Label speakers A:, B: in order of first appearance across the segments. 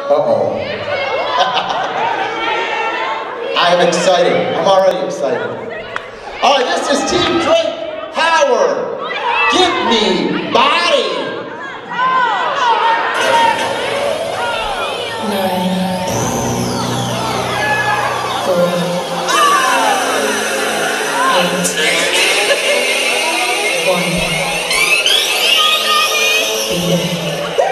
A: Uh-oh. I am excited. I'm already excited. All right, this is Team Drake Howard. Give me Bodied.
B: 9, 4, 8, 1. Beat it.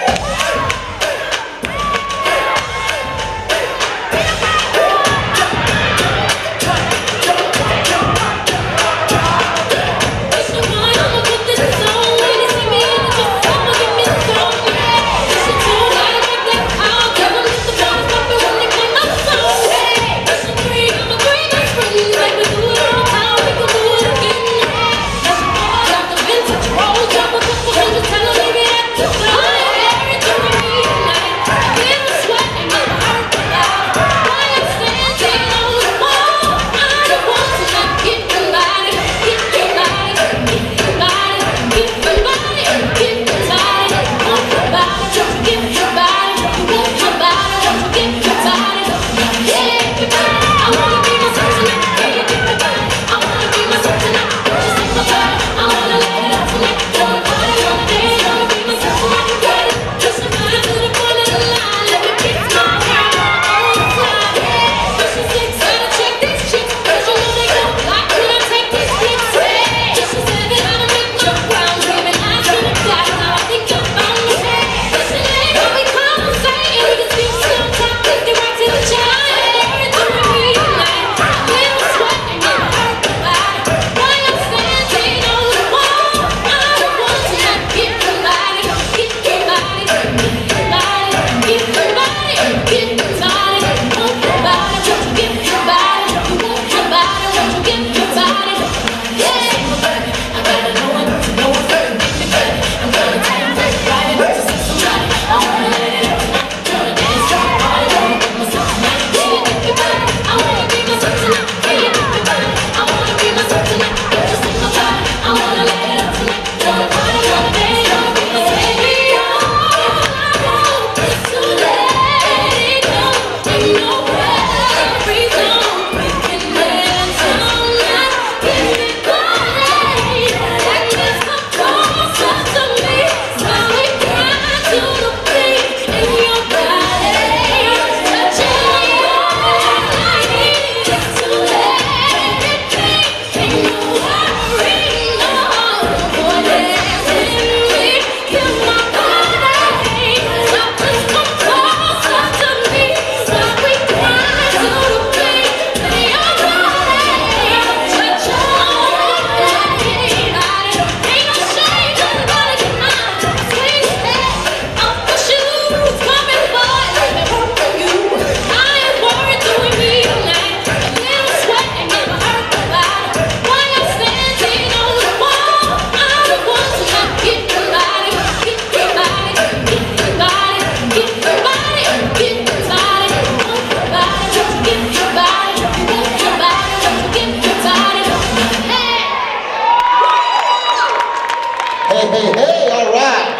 A: Hey, all right.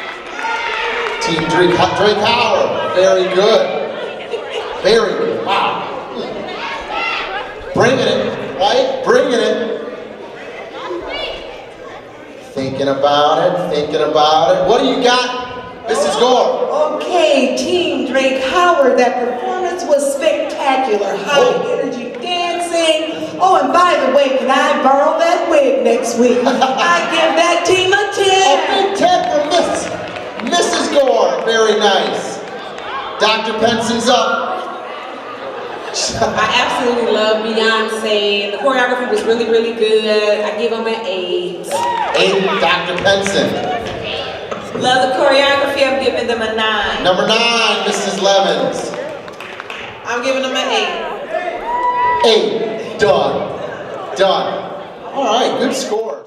A: Team Drake Howard, very good. Very good, wow. Bringing it, right? Bringing it. Thinking about it. What do you got, Mrs. Gore?
C: Okay, Team Drake Howard, that performance was spectacular. High energy dancing. Oh, and by the way, can I borrow that wig next week? I give that team a 10.
A: A big 10 for Mrs. Gore. Very nice. Dr. Penson's up.
D: I absolutely love Beyonce. The choreography was really, really good. I give them an 8.
A: 8, Dr. Penson.
D: Love the choreography. I'm giving them a 9.
A: Number 9, Mrs. Lemons.
D: I'm giving them an
A: 8. Done. All right, good score.